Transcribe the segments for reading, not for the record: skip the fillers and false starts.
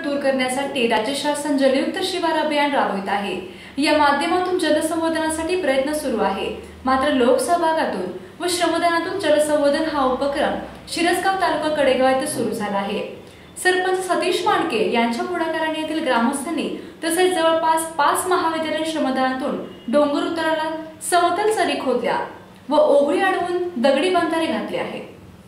दूर करण्यासाठी राज्य शासन जलयुक्त शिवार अभियान राबवित आहे। या माध्यमातून जलसंवर्धनासाठी प्रयत्न सुरू आहे। मात्र लोकसहभागातून व श्रमदानातून जलसंवर्धन हा उपक्रम शिरसगाव तालुका कडेगाव येथे सुरू झाला आहे। सरपंच सतीश मांडके यांच्या पुढाकाराने येथील ग्रामस्थांनी तसेच जवळपास 5 महाविद्यालयीन श्रमदानातून डोंगर उताराला समतल सरी खोदल्या व ओघळी अडवून दगडी बंधारे घातले आहे।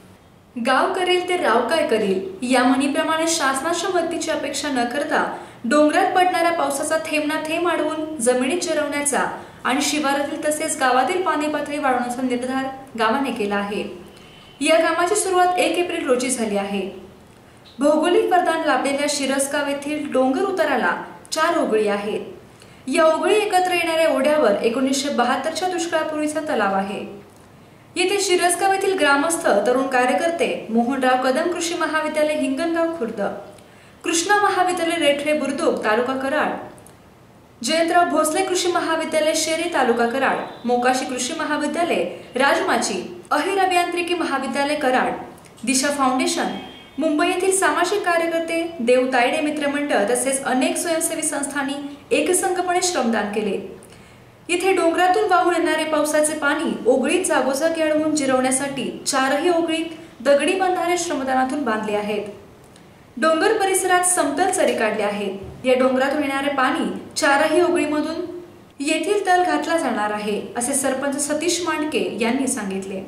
गाव करेल ते राव काय करील या म्हणीप्रमाणे शासनाच्या मदतीची अपेक्षा न करता डोंगरात पडणाऱ्या पावसाचा थेंब ना थेंब अडवून जमिनीत जिरवण्याचा आणि शिवारातील तसेच गावातील पाणी पातळी वाढवण्याचा निर्धार गावाने केला आहे। या कामाची सुरुवात 1 एप्रिल रोजी झाली आहे। भौगोलिक वरदान लाभलेल्या शिरसगाव येथील डोंगर उताराला 4 ओघळी आहेत। या ओघळी एकत्र येणाऱ्या ओढ्यावर 1972च्या दुष्काळापूर्वीचा तलाव आहे। येथे शिरसगाव येथील ग्रामस्थ तरुण कार्यकर्ते मोहनराव कदम कृषी महाविद्यालय हिंगणगाव खुर्द, कृष्णा महाविद्यालय रेठरे बुद्रुक तालुका कराड, जयंतराव भोसले कृषी महाविद्यालय शेरी तालुका कराड, मोकाशी कृषी महाविद्यालय राजमाची, अहिर अभियांत्रिकी महाविद्यालय कराड, दिशा फाउंडेशन मुंबई येथील सामाजिक कार्यकर्ते, देव तायडे मित्रमंडळ तसेच अनेक स्वयंसेवी संस्थांनी एकसंघपणे श्रमदान केले। इथे डोंगरातून वाहून येणारे पावसाचे पाणी ओघळीत जागोजागी अडवून जिरवण्यासाठी 4ही ओघळीत दगडी बंधारे श्रमदानातून बांधले आहेत। डोंगर परिसरात समतल सरी काढल्या आहेत। या डोंगरातून येणारे पाणी 4ही ओघळीमधून येथील तल घातला जाणार आहे, असे सरपंच सतीश मांडके यांनी सांगितले।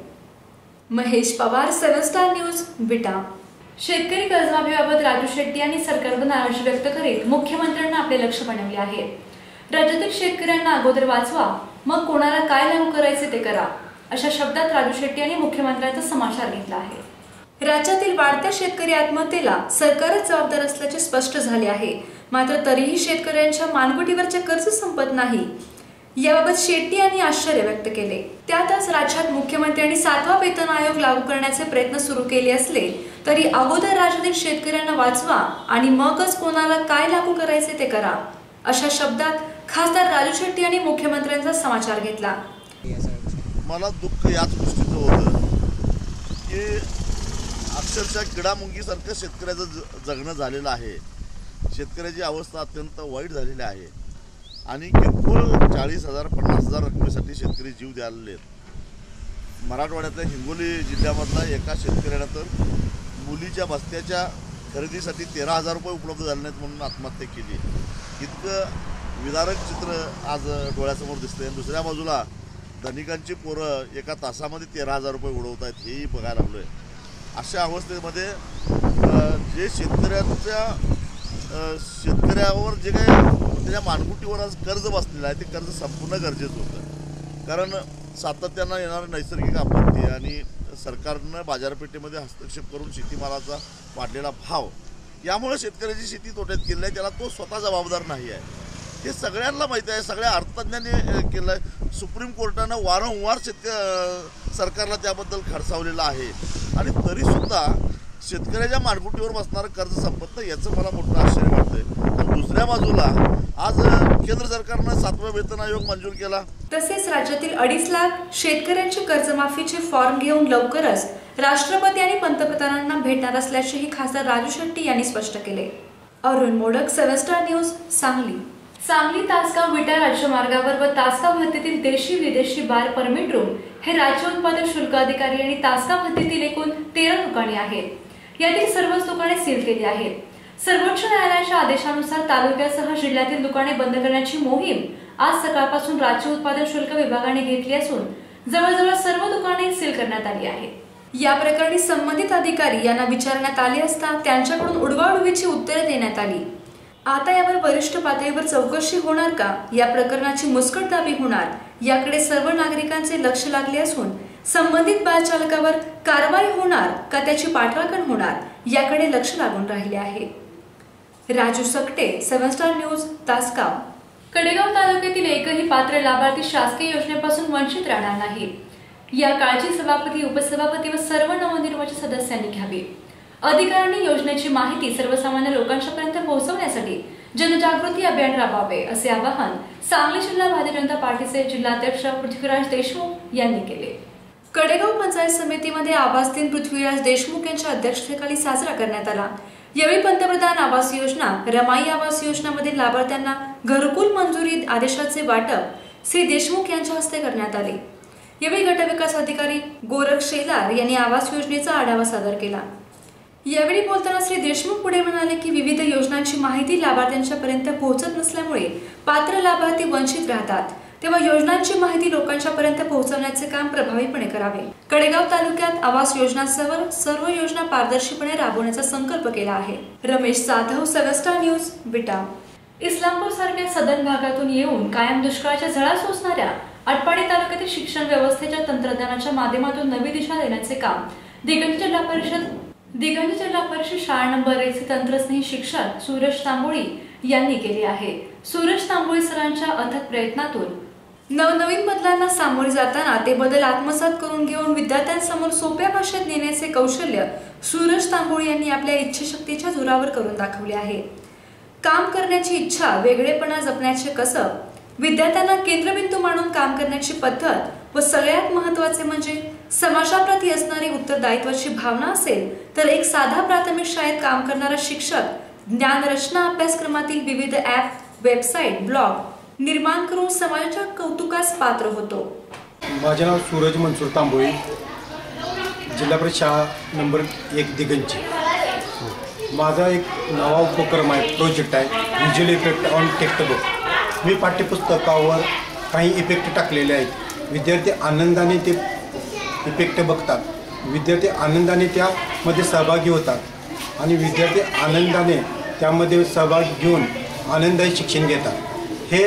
महेश पवार, 7 स्टार न्यूज, विटा। शेतकरी कर्जमाफीबाबत राजू शेट्टी यांनी सरकारवर नाराजी व्यक्त करीत मुख्यमंत्र्यांना आपले लक्ष बनवले आहे। राज्यातील शेतकऱ्यांना अगोदर वाचवा, मग कोणाला काय लागू करायचे ते करा, अशा शब्दात राजू शेट्टी यांनी मुख्यमंत्र्यांचा समाचार घेतला आहे। राज्यातील वाढत्या शेतकरी आत्महत्येला सरकारच जबाबदार असल्याचे स्पष्ट झाले आहे। मात्र तरीही शेतकऱ्यांच्या मानगुटीवरचे कर्ज संपत नाही, याबाबत शेट्टी यांनी आश्चर्य व्यक्त केले। त्यातच राज्यात मुख्यमंत्र्यांनी 7वा वेतन आयोग लागू करण्याचे प्रयत्न सुरू केले असले तरी अगोदर राज्यातील शेतकऱ्यांना वाचवा आणि मगच कोणाला काय लागू करायचे ते करा, अशा शब्दात खासदार राजू शेट्टी यांनी मुख्यमंत्र्यांचा समाचार घेतला। मला दुःख याच गोष्टीचं होतं की अक्षरशः किडामुंगीसारखं शेतकऱ्याचं जगणं झालेलं आहे। शेतकऱ्याची अवस्था अत्यंत वाईट झालेली आहे आणि किरकोळ 40,000 50,000 रकमेसाठी शेतकरी जीव द्यायला आहेत। मराठवाड्यातल्या हिंगोली जिल्ह्यामधला एका शेतकऱ्यानं तर मुलीच्या बस्त्याच्या खरेदीसाठी 13,000 रुपये उपलब्ध झाले नाहीत म्हणून आत्महत्या केली। इतकं विदारक चित्र आज डोळ्यासमोर दिसतंय। दुसऱ्या बाजूला धनिकांची पोरं एका तासामध्ये 13,000 रुपये उडवत आहेत, हेही बघायला लागलोय। अशा अवस्थेमध्ये जे शेतकऱ्यावर जे काही त्याच्या मानगुटीवर आज कर्ज बसलेलं आहे ते कर्ज संपूर्ण गरजेचं होतं। कारण सातत्यानं येणारे नैसर्गिक आपत्ती आणि सरकारनं बाजारपेठेमध्ये हस्तक्षेप करून शेतीमालाचा वाढलेला भाव यामुळे शेतकऱ्याची शेती तोट्यात केली आहे, त्याला तो स्वतः जबाबदार नाही आहे। हे सगळ्यांना माहिती आहे, सगळ्या अर्थतज्ञांनी केलं आहे। सुप्रीम कोर्टानं वारंवार सरकारला त्याबद्दल खडसावलेलं आहे आणि तरीसुद्धा शेतकऱ्याच्या मानगुटीवर बसणारं कर्ज संपत नाही, याचं मला मोठं आश्चर्य वाटतंय। आणि दुसऱ्या बाजूला आज केंद्र सरकारनं 7वा वेतन आयोग मंजूर केला। तसेच राज्यातील 2.5 लाख शेतकऱ्यांची कर्जमाफीचे फॉर्म घेऊन लवकरच राष्ट्रपती आणि पंतप्रधानांना भेटणार असल्याचेही खासदार राजू शेट्टी यांनी स्पष्ट केले। Arun Modak, 7 star news, Sangli. सांगली तासगाव विटा राज्यमार्गावर व तासगाव हद्दीतील देशी विदेशी बार परमिट रूम हे राज्य उत्पादन शुल्क अधिकारी आणि तासगाव हद्दीतील एकूण 13 दुकाने आहेत। यातील सर्वच दुकाने सील केली आहेत। सर्वोच्च न्यायालयाच्या आदेशानुसार तालुक्यासह जिल्ह्यातील दुकाने बंद करण्याची मोहीम आज सकाळपासून राज्य उत्पादन शुल्क विभागाने घेतली असून जवळजवळ सर्व दुकाने सील करण्यात आली आहेत। या प्रकरणी संबंधित अधिकारी यांना विचारण्यात आले असता त्यांच्याकडून उडवाउडवीची उत्तरे देण्यात आली। आता यावर वरिष्ठ पातळीवर चौकशी होणार का, या प्रकरणाची मुस्कटदाबी होणार याकडे सर्व नागरिकांचे लक्ष लागले असून संबंधित बार चालकावर कारवाई होणार का त्याची पाठराखण होणार याकडे लक्ष लागून राहिले आहे। Raju Sakte, 7 star news, Tasgaon. कडेगाव तालुक्यातील एकही पात्र लाभार्थी शासकीय योजनेपासून वंचित राहणार नाही, या काळजी सभापती, उपसभापती व सर्व नवनिर्वाचित सदस्यांनी घ्यावी। अधिकाऱ्यांनी योजनेची माहिती सर्वसामान्य लोकांपर्यंत पोहोचवण्यासाठी जनजागृती अभियान राबवावे, असे आवाहन सांगली जिल्हा भारतीय जनता पार्टीचे जिल्हाध्यक्ष पृथ्वीराज देशमुख यांनी केले। कडेगाव पंचायत समितीमध्ये आवाज दिन पृथ्वीराज देशमुख यांच्या अध्यक्षतेखाली साजरा करण्यात आला। यावेळी पंतप्रधान आवास योजना, रमाई आवास योजनामधील लाभार्थ्यांना घरकुल मंजुरी आदेशाचे वाटप श्री देशमुख यांच्या हस्ते करण्यात आले। यावेळी गटविकास अधिकारी गोरख शेलार यांनी आवास योजनेचा आढावा सादर केला। यावेळी बोलताना श्री देशमुख पुढे म्हणाले की विविध योजनांची माहिती लाभार्थ्यांच्या पर्यंत पोहोचत नसल्यामुळे पात्र लाभार्थी वंचित राहतात, तेव्हा योजनांची माहिती लोकांच्या पर्यंत पोहोचवण्याचे काम प्रभावीपणे करावे। कडेगाव तालुक्यात आवास योजनांसह सर्व योजना पारदर्शीपणे राबवण्याचा संकल्प केला आहे। रमेश जाधव, 7 स्टार न्यूज, विटा। इस्लामपूर सारख्या सदन भागातून येऊन कायम दुष्काळाच्या झळा सोसणाऱ्या आटपाडी तालुक्यातील शिक्षण व्यवस्थेच्या तंत्रज्ञानाच्या माध्यमातून नवी दिशा देण्याचे काम दिगंज जिल्हा परिषद शाळा नंबर 1 चे तंत्रस्नेही शिक्षक सूरज तांबोळी यांनी केले आहे। सूरज तांबोळी सरांच्या अथक प्रयत्नातून नवनवीन बदलांना सामोरे जाताना ते बदल आत्मसात करून घेऊन विद्यार्थ्यांसमोर सोप्या भाषेत नेण्याचे कौशल्य सूरज तांबोळी यांनी आपल्या इच्छाशक्तीच्या जोरावर करून दाखवले आहे। काम करण्याची इच्छा, वेगळेपणा जपण्याचे कसब, विद्यार्थ्यांना केंद्रबिंदू मानून काम करण्याची पद्धत व सगळ्यात महत्त्वाचे म्हणजे समाजाप्रती असणारी उत्तरदायित्वाची भावना असेल तर एक साधा प्राथमिक शाळेत काम करणारा शिक्षक ज्ञानरचना अभ्यासक्रमातील विविध ॲप, वेबसाईट, ब्लॉग निर्माण करून समाजाच्या कौतुकास पात्र होतो। माझे नाव सूरज मनसूर तांबोळी, जिल्हा परिषद शाळा नंबर 1 दिगंज। माझा एक नवा उपक्रम आहे, प्रोजेक्ट आहे व्हिज्युअल इफेक्ट ऑन टेक्स्टबुक। मी पाठ्यपुस्तकावर काही इफेक्ट टाकलेले आहेत। विद्यार्थी आनंदाने ते इफेक्ट बघतात, विद्यार्थी आनंदाने त्यामध्ये सहभागी होतात आणि विद्यार्थी आनंदाने त्यामध्ये सहभाग घेऊन आनंदाने शिक्षण घेतात। हे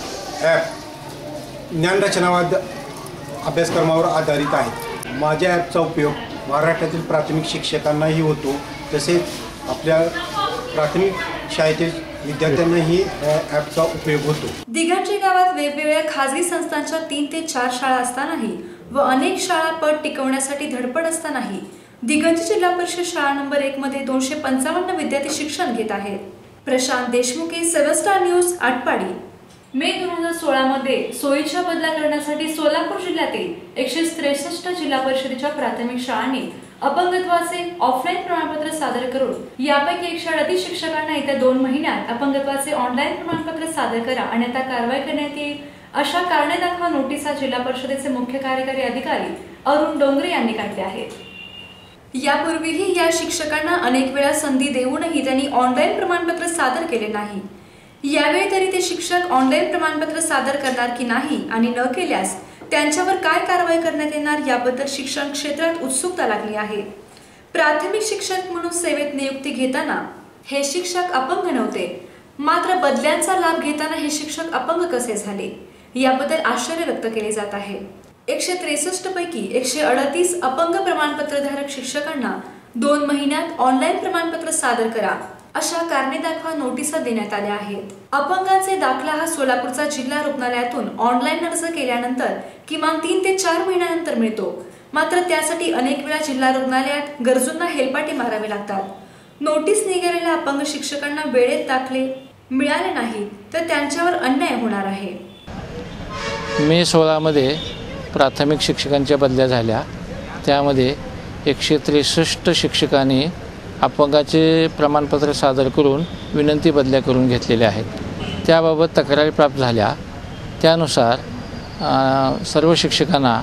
ॲप ज्ञानरचनावाद अभ्यासक्रमावर आधारित आहे। माझ्या ॲपचा उपयोग महाराष्ट्रातील प्राथमिक शिक्षकांनाही होतो, तसेच आपल्या प्राथमिक शाळेतील विद्यार्थ्यांनाही ॲपचा उपयोग होतो। दिगंज गावात वेगवेगळ्या खाजगी संस्थांच्या 3 ते 4 शाळा असतानाही व अनेक शाळा पट टिकवण्यासाठी धडपड असतानाही दिगंज जिल्हा परिषद शाळा नंबर 1 मध्ये 255 विद्यार्थी शिक्षण घेत आहेत। Prashant Deshmukh, 7 star news, Atpadi. May 2016 मध्ये सोयीच्या बदला करण्यासाठी सोलापूर जिल्ह्यातील 163 जिल्हा परिषदेच्या प्राथमिक शाळांनी अपंगत्वाचे ऑफलाईन प्रमाणपत्र सादर करून यापैकी 138 शिक्षकांना येत्या 2 महिन्यात अपंगत्वाचे ऑनलाईन प्रमाणपत्र सादर करा आणि आता कारवाई करण्यात येईल अशा कारणे दाखवा नोटिसा जिल्हा परिषदेचे मुख्य कार्यकारी अधिकारी अरुण डोंगरे यांनी काढल्या आहेत। यापूर्वीही या शिक्षकांना अनेक वेळा संधी देऊनही त्यांनी ऑनलाईन प्रमाणपत्र सादर केले नाही। यावेळी तरी ते शिक्षक ऑनलाईन प्रमाणपत्र सादर करणार की नाही आणि न केल्यास त्यांच्यावर काय कारवाई करण्यात येणार याबद्दल शिक्षण क्षेत्रात उत्सुकता लागली आहे। प्राथमिक शिक्षक म्हणून सेवेत नियुक्ती घेताना हे शिक्षक अपंग नव्हते, मात्र बदल्यांचा लाभ घेताना हे शिक्षक अपंग कसे झाले याबद्दल आश्चर्य व्यक्त केले जात आहे। 163 पैकी 138 अपंग प्रमाणपत्रधारक शिक्षकांना 2 महिन्यात ऑनलाईन प्रमाणपत्र सादर करा अशा कारणे दाखवा नोटिसा देण्यात आल्या आहेत। अपंगांचे दाखला हा सोलापूरचा जिल्हा रुग्णालयातून ऑनलाईन अर्ज केल्यानंतर किमान 3 ते 4 महिन्यानंतर मिळतो, मात्र त्यासाठी अनेक वेळा जिल्हा रुग्णालयात गरजूंना हेलपाटे मारावे लागतात। नोटीस निघालेल्या अपंग शिक्षकांना वेळेत दाखले मिळाले नाही तर त्यांच्यावर अन्याय होणार आहे। मे 16 मध्ये प्राथमिक शिक्षकांच्या बदल्या झाल्या, त्यामध्ये 163 शिक्षकांनी अपंगाचे प्रमाणपत्र सादर करून विनंती बदल्या करून घेतलेल्या आहेत। त्याबाबत तक्रारी प्राप्त झाल्या, त्यानुसार सर्व शिक्षकांना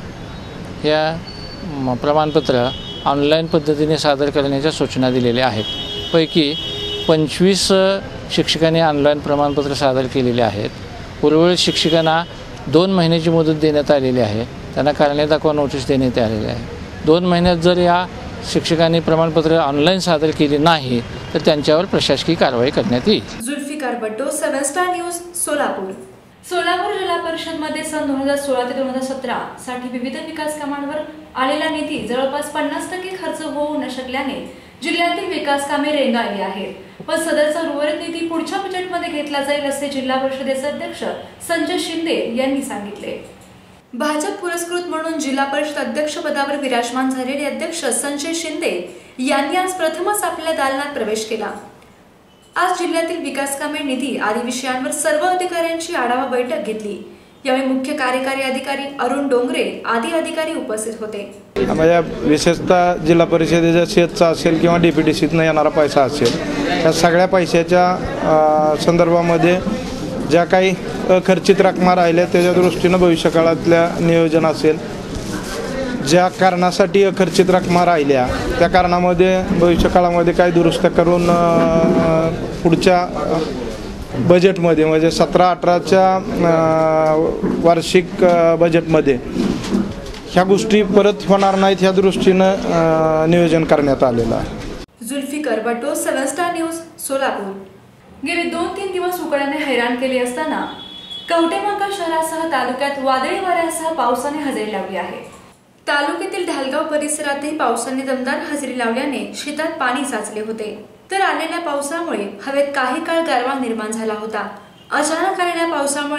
या प्रमाणपत्र ऑनलाईन पद्धतीने सादर करण्याच्या सूचना दिलेल्या आहेत। पैकी 25 शिक्षकांनी ऑनलाईन प्रमाणपत्र सादर केलेले आहेत। उर्वरित शिक्षकांना 2 महिन्याची मुदत देण्यात आलेली आहे, त्यांना कारणे दाखवा नोटीस देण्यात आलेली आहे। 2 महिन्यात जर या शिक्षकांनी प्रमाणपत्र ऑनलाईन सादर केले नाही तर त्यांच्यावर प्रशासकीय कारवाई करण्यात येईल। Zulfikar Bhutto, 7 star news, Solapur. सोलापूर जिल्हा परिषद मध्ये सन 2016 ते 2017 साठी विविध विकास कामांवर आलेला निधी जवळपास 50% खर्च होऊ न शकल्याने जिल्ह्यातील विकास कामे रेंगाळली आहेत व सदरचा उर्वरित निधी पुढच्या बजेटमध्ये घेतला जाईल असे जिल्हा परिषदेचे अध्यक्ष संजय शिंदे यांनी सांगितले। भाजप पुरस्कृत म्हणून जिल्हा परिषद अध्यक्ष पदावर विराजमान झालेले अध्यक्ष संजय शिंदे यांनी आज प्रथमच आपल्या दालनात प्रवेश केला। आज जिल्ह्यातील विकास कामे, निधी आदी विषयांवर सर्व अधिकाऱ्यांची आढावा बैठक घेतली। यावेळी मुख्य कार्यकारी अधिकारी अरुण डोंगरे आदी अधिकारी उपस्थित होते. म्हणजे विशेषतः जिल्हा परिषदेच्या शेतचा असेल किंवा DPDCतनं येणारा पैसा असेल, त्या सगळ्या पैशाच्या संदर्भामध्ये ज्या काही अखर्चित रकमा राहिल्या त्याच्या दृष्टीनं भविष्यकाळातल्या नियोजन असेल, ज्या कारणासाठी अखर्चित रकमा राहिल्या त्या कारणामध्ये भविष्यकाळामध्ये काही दुरुस्त करून पुढच्या बजेटमध्ये म्हणजे 17-18च्या वार्षिक बजेटमध्ये ह्या गोष्टी परत होणार नाहीत ह्या दृष्टीनं नियोजन करण्यात आलेलं आहे. Zulfikar Bhutto, 7 star news, Solapur. गेले 2-3 दिवस उकाड्याने हैराण केले असताना कवटेमंका शहरासह तालुक्यात वादळी वाऱ्यासह पावसाने हजेरी लावली आहे. तालुक्यातील ढालगाव परिसरातही पावसाने दमदार हजेरी लावल्याने शेतात पाणी साचले होते. तर आलेल्या पावसामुळे हवेत काही काळ गारवा निर्माण झाला होता. अचानक आलेल्या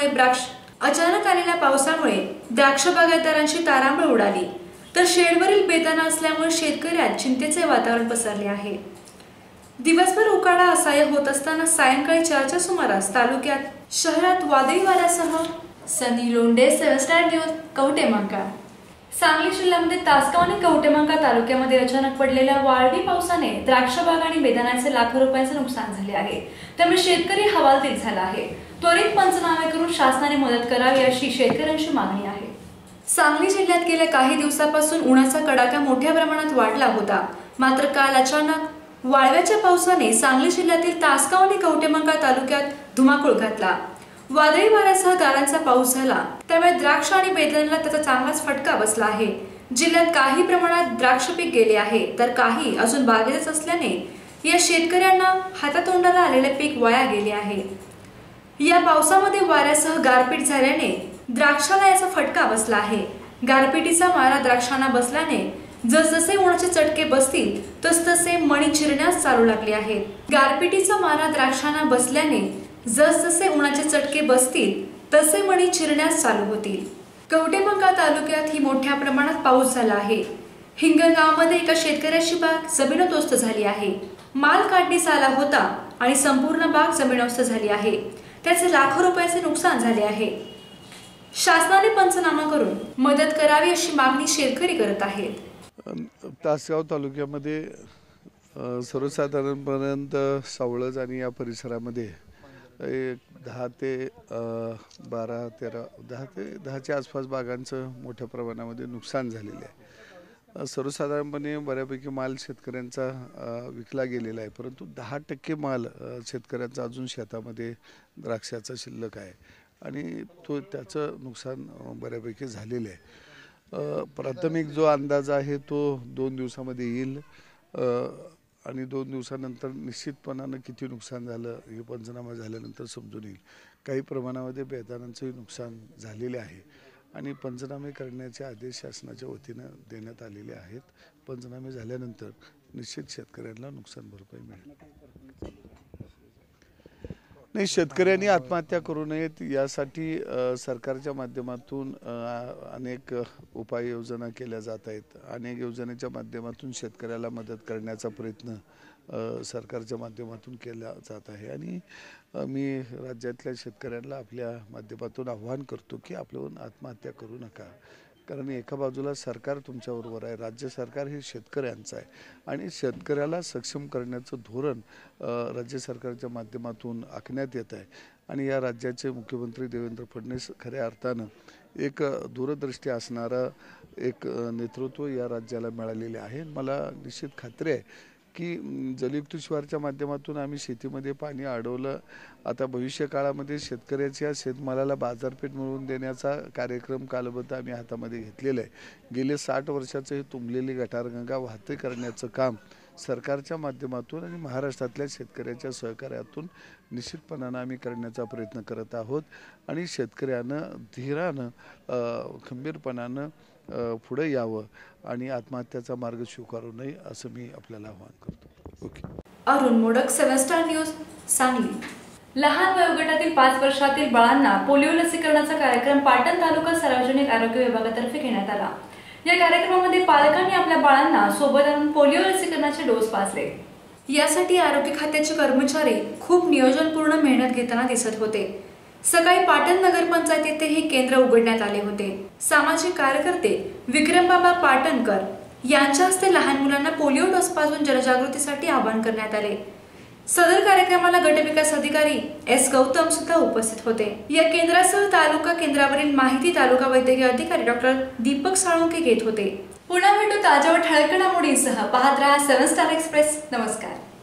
पावसामुळे द्राक्ष बागायतदारांची तारांबळ उडाली. तर शेडवरील बेदाणा असल्यामुळे शेतकऱ्यात चिंतेचे वातावरण पसरले आहे. दिवसभर उकाडा असह्य होत असताना सायंकाळी 4च्या सुमारास तालुक्यात शहरात वादळी वाऱ्यासह. Sunny Londhe, 7 star news, Kavathemahankal. सांगली जिल्ह्यामध्ये तासगाव आणि कवटेमंका तालुक्यामध्ये अचानक पडलेल्या वादळी पावसाने द्राक्ष बाग आणि बेदाण्याचे लाखो रुपयांचे नुकसान झाले आहे. त्यामुळे शेतकरी हवालदिल झाला आहे. त्वरित पंचनामे करून शासनाने मदत करावी अशी शेतकऱ्यांची मागणी आहे. सांगली जिल्ह्यात गेल्या काही दिवसापासून उन्हाचा कडाका मोठ्या प्रमाणात वाढला होता. मात्र काल अचानक वाळव्याच्या पावसाने सांगली जिल्ह्यातील तासगाव आणि कवटेमंका तालुक्यात धुमाकूळ घातला. वादळी वाऱ्यासह गारांचा पाऊस झाला. त्यामुळे द्राक्ष आणि बेदाण्याला त्याचा चांगलाच फटका बसला आहे. जिल्ह्यात काही प्रमाणात द्राक्ष पीक गेले आहे तर काही अजून बागेतच असल्याने या शेतकऱ्यांना हातातोंडाला आलेले पीक वाया गेले आहे. या पावसामध्ये वाऱ्यासह गारपीट झाल्याने द्राक्षाला याचा फटका बसला आहे. गारपिटीचा मारा द्राक्षांना बसल्याने जसजसे उन्हाचे चटके बसतील तसतसे मणी चिरण्यास चालू लागले आहेत. गारपिटीचा मारा द्राक्षांना बसल्याने जसजसे उन्हाचे चटके बसतील तसे मणी चिरण्यास चालू होतील. कवटेमंका तालुक्यात ही मोठ्या प्रमाणात पाऊस झाला आहे. हिंगणगावमध्ये एका शेतकऱ्याची बाग जमीनदोस्त झाली आहे. माल काढणीस आला होता आणि संपूर्ण बाग जमीनदोस्त झाली आहे. त्याचे लाखो रुपयाचे नुकसान झाले आहे. शासनाने पंचनामा करून मदत करावी अशी मागणी शेतकरी करत आहेत. तासगाव तालुक्यामध्ये सर्वसाधारणपर्यंत सावळज आणि या परिसरामध्ये 10 ते 10च्या आसपास बागांचं मोठ्या प्रमाणामध्ये नुकसान झालेलं आहे. सर्वसाधारणपणे बऱ्यापैकी माल शेतकऱ्यांचा विकला गेलेला आहे, परंतु 10% माल शेतकऱ्यांचा अजून शेतामध्ये द्राक्षाचा शिल्लक आहे आणि त्याचं नुकसान बऱ्यापैकी झालेलं आहे. प्राथमिक जो अंदाज आहे तो 2 दिवसामध्ये येईल आणि 2 दिवसानंतर निश्चितपणानं किती नुकसान झालं हे पंचनामा झाल्यानंतर समजून येईल. काही प्रमाणामध्ये बेदाण्यांचंही नुकसान झालेले आहे आणि पंचनामे करण्याचे आदेश शासनाच्या वतीनं देण्यात आलेले आहेत. पंचनामे झाल्यानंतर निश्चित शेतकऱ्यांना नुकसान भरपाई मिळेल. नाही, शेतकऱ्यांनी आत्महत्या करू नयेत यासाठी सरकारच्या माध्यमातून अनेक उपाययोजना केल्या जात आहेत. अनेक योजनेच्या माध्यमातून शेतकऱ्याला मदत करण्याचा प्रयत्न सरकारच्या माध्यमातून केला जात आहे आणि मी राज्यातल्या शेतकऱ्यांना आपल्या माध्यमातून आव्हान करतो की आपण आत्महत्या करू नका. कारण एका बाजूला सरकार तुमच्याबरोबर आहे, राज्य सरकार हे शेतकऱ्यांचं आहे आणि शेतकऱ्याला सक्षम करण्याचं धोरण राज्य सरकारच्या माध्यमातून आखण्यात येत आहे आणि या राज्याचे मुख्यमंत्री देवेंद्र फडणवीस खऱ्या अर्थानं एक दूरदृष्टी असणारं एक नेतृत्व या राज्याला मिळालेले आहे. मला निश्चित खात्री आहे की जलयुक्त शिवारच्या माध्यमातून आम्ही शेतीमध्ये पाणी अडवलं. आता भविष्य काळामध्ये शेतकऱ्याच्या शेतमालाला बाजारपेठ मिळवून देण्याचा कार्यक्रम कालबद्ध आम्ही हातामध्ये घेतलेला आहे. गेले 60 वर्षाचं हे तुंबलेली गटारगंगा वाहती करण्याचं काम सरकारच्या माध्यमातून आणि महाराष्ट्रातल्या शेतकऱ्याच्या सहकार्यातून निश्चितपणानं आम्ही करण्याचा प्रयत्न करत आहोत आणि शेतकऱ्यानं धीरानं खंबीरपणानं पुढे यावं आणि आत्महत्याचा मार्ग स्वीकारू नये असं मी आपल्याला आवाहन करतो. Okay. Arun Modak, 7 star news, Sangli. लहान वयोगटातील 5 वर्षातील बाळांना पोलिओ लसीकरणाचा कार्यक्रम पाटण तालुका सार्वजनिक आरोग्य विभागातर्फे घेण्यात आला. या कार्यक्रमामध्ये पालकांनी आपल्या बाळांना सोबत आणून पोलिओ लसीकरणाचे डोस पाजले. यासाठी आरोग्य खात्याचे कर्मचारी खूप नियोजनपूर्ण मेहनत घेताना दिसत होते. सकाळी पाटण नगरपंचायत येथे हे केंद्र उघडण्यात आले होते। सामाजिक कार्यकर्ते विक्रमबाबा पाटणकर यांच्या हस्ते लहान मुलांना पोलिओ डोस पासून जनजागृतीसाठी आवाहन करण्यात आले। सदर कार्यक्रमाला गटविकास अधिकारी एस गौतम सुद्धा उपस्थित होते। या केंद्रासह तालुका केंद्रावरील माहिती तालुका वैद्यकीय अधिकारी डॉक्टर दीपक साळुंके घेत होते। पुन्हा भेटू ताज्या व ठळक घडामोडींसह। पाहत रहा 7 स्टार एक्सप्रेस। नमस्कार।